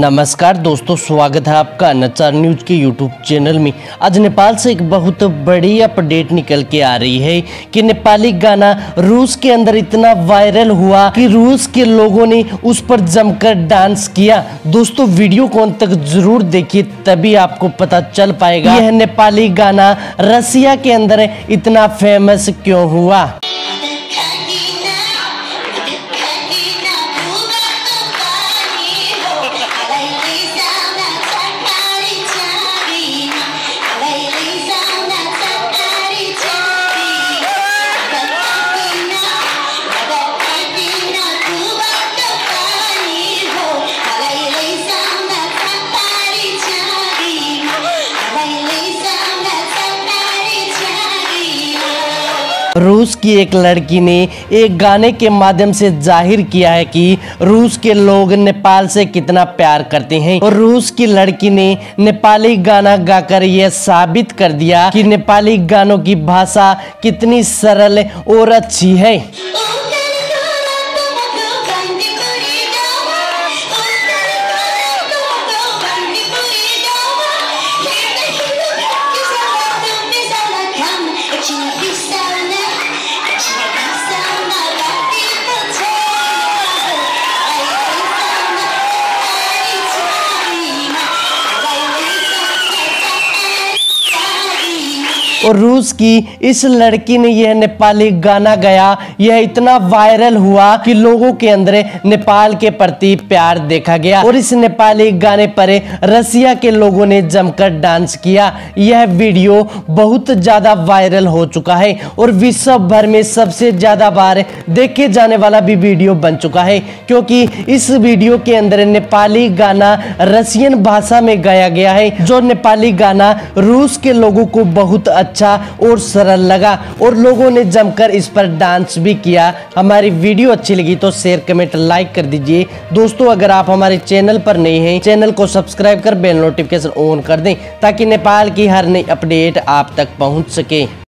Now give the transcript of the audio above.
नमस्कार दोस्तों, स्वागत है आपका नचार न्यूज के यूट्यूब चैनल में। आज नेपाल से एक बहुत बड़ी अपडेट निकल के आ रही है कि नेपाली गाना रूस के अंदर इतना वायरल हुआ कि रूस के लोगों ने उस पर जमकर डांस किया। दोस्तों वीडियो को अंत तक जरूर देखिए, तभी आपको पता चल पाएगा यह नेपाली गाना रसिया के अंदर इतना फेमस क्यों हुआ। रूस की एक लड़की ने एक गाने के माध्यम से जाहिर किया है कि रूस के लोग नेपाल से कितना प्यार करते हैं, और रूस की लड़की ने नेपाली गाना गाकर यह साबित कर दिया कि नेपाली गानों की भाषा कितनी सरल और अच्छी है। और रूस की इस लड़की ने यह नेपाली गाना गाया, यह इतना वायरल हुआ कि लोगों के अंदर नेपाल के प्रति प्यार देखा गया, और इस नेपाली गाने पर रसिया के लोगों ने जमकर डांस किया। यह वीडियो बहुत ज्यादा वायरल हो चुका है और विश्व भर में सबसे ज्यादा बार देखे जाने वाला भी वीडियो बन चुका है, क्योंकि इस वीडियो के अंदर नेपाली गाना रसियन भाषा में गाया गया है, जो नेपाली गाना रूस के लोगों को बहुत अच्छा और सरल लगा और लोगों ने जमकर इस पर डांस भी किया। हमारी वीडियो अच्छी लगी तो शेयर कमेंट लाइक कर दीजिए। दोस्तों अगर आप हमारे चैनल पर नए हैं, चैनल को सब्सक्राइब कर बेल नोटिफिकेशन ऑन कर दें ताकि नेपाल की हर नई अपडेट आप तक पहुंच सके।